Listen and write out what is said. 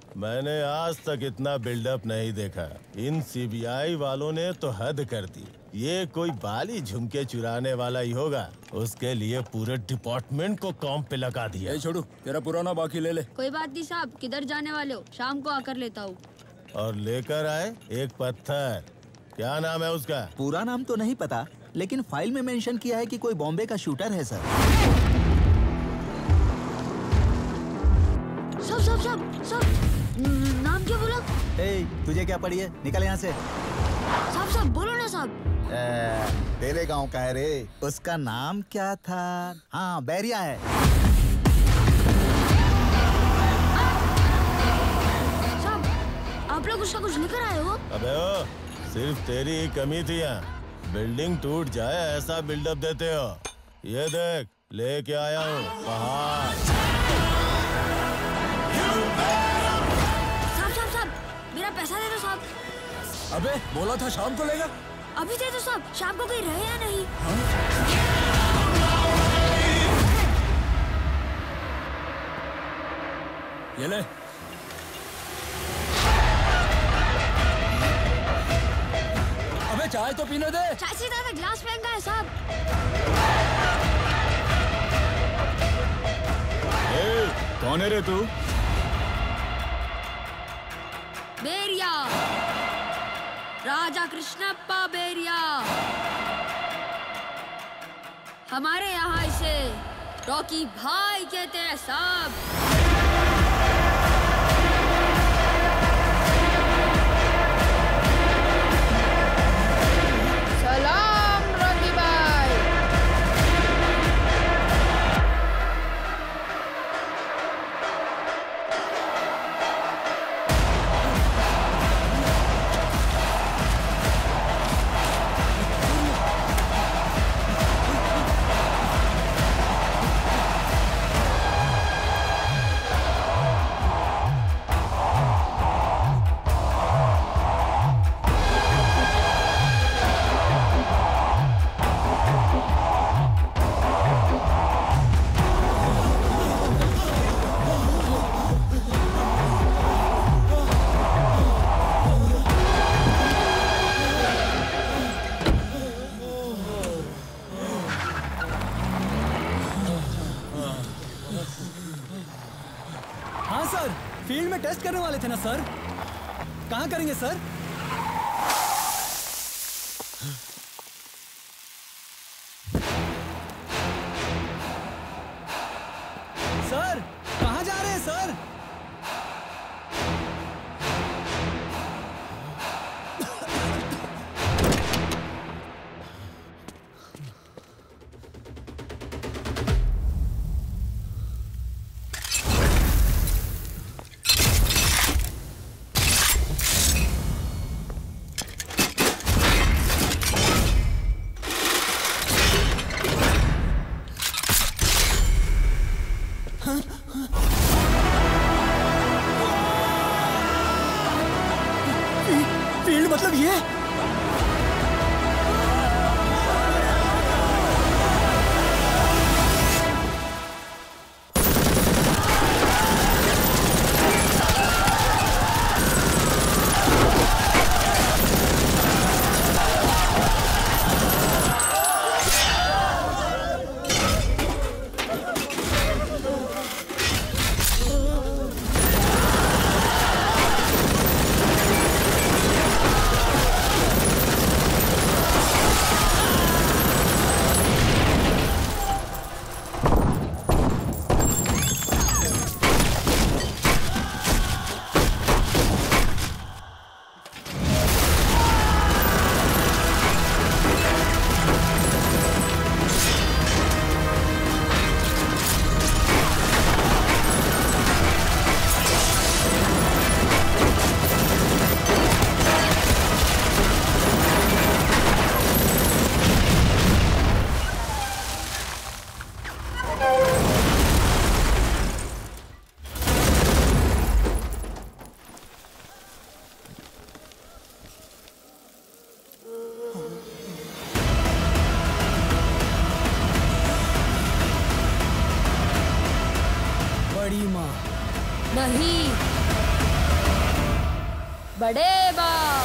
मैंने आज तक इतना बिल्डअप नहीं देखा। इन सीबीआई वालों ने तो हद कर दी। ये कोई बाली झुमके चुराने वाला ही होगा। उसके लिए पूरे डिपार्टमेंट को काम पे लगा दिया। छोड़ू, तेरा पुराना बाकी ले ले। कोई बात नहीं साहब, किधर जाने वाले हो? शाम को आकर लेता हूँ। और लेकर आए एक पत्थर। क्या नाम है उसका? पूरा नाम तो नहीं पता, लेकिन फाइल में मेंशन किया है कि कोई बॉम्बे का शूटर है सर। सब नाम क्या बोला? तुझे क्या पड़ी है? निकल यहाँ से। साहब बोलो ना साहब। तेरे गांव का है रे। उसका नाम क्या था? हाँ, बैरिया है। साहब, आप लोग उसका कुछ लेकर आए हो? अबे ओ, सिर्फ तेरी ही कमी थी यहाँ। बिल्डिंग टूट जाए ऐसा बिल्डअप देते हो। ये देख, लेके आया हूँ पहाड़। मेरा पैसा दे दो साहब। अबे बोला था शाम को लेगा। अभी दे दो साहब, शाम को कहीं रहे या नहीं? ये ले। अबे चाय तो पीने दे। चाय से ज्यादा ग्लास महंगा है साहब। कौन है रे तू? बेरिया, राजा कृष्णप्पा बेरिया। हमारे यहाँ इसे रॉकी भाई कहते हैं साहब। सलाम रॉकी भाई। फील्ड में टेस्ट करने वाले थे ना सर? कहाँ करेंगे सर? सर कहाँ जा रहे हैं सर? मतलब ये नहीं, बड़े बाप।